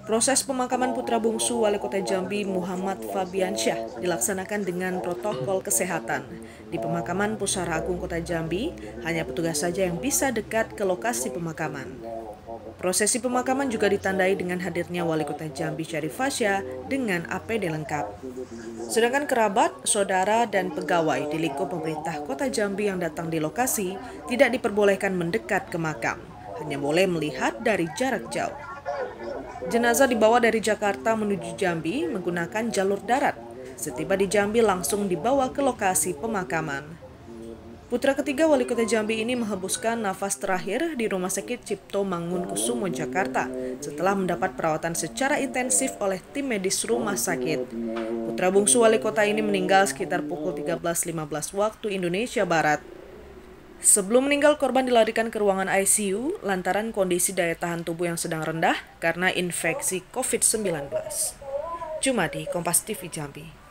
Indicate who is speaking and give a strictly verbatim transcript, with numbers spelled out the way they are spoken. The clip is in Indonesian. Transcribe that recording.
Speaker 1: Proses pemakaman putra bungsu Wali Kota Jambi Muhammad Fabiansyah dilaksanakan dengan protokol kesehatan. Di pemakaman Pusara Agung Kota Jambi, hanya petugas saja yang bisa dekat ke lokasi pemakaman. Prosesi pemakaman juga ditandai dengan hadirnya Wali Kota Jambi Syarif Fasya dengan A P D lengkap. Sedangkan kerabat, saudara, dan pegawai di lingkup pemerintah Kota Jambi yang datang di lokasi tidak diperbolehkan mendekat ke makam, hanya boleh melihat dari jarak jauh. Jenazah dibawa dari Jakarta menuju Jambi menggunakan jalur darat. Setiba di Jambi langsung dibawa ke lokasi pemakaman. Putra ketiga Wali Kota Jambi ini menghembuskan nafas terakhir di Rumah Sakit Cipto Mangunkusumo, Jakarta setelah mendapat perawatan secara intensif oleh tim medis rumah sakit. Putra bungsu Wali Kota ini meninggal sekitar pukul tiga belas lima belas waktu Indonesia Barat. Sebelum meninggal, korban dilarikan ke ruangan I C U lantaran kondisi daya tahan tubuh yang sedang rendah karena infeksi covid sembilan belas. Jumadi, Kompas T V Jambi.